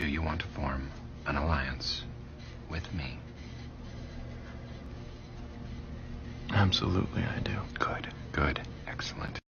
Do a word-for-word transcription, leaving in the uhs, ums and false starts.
Do you want to form an alliance with me? Absolutely, I do. Good, good, excellent.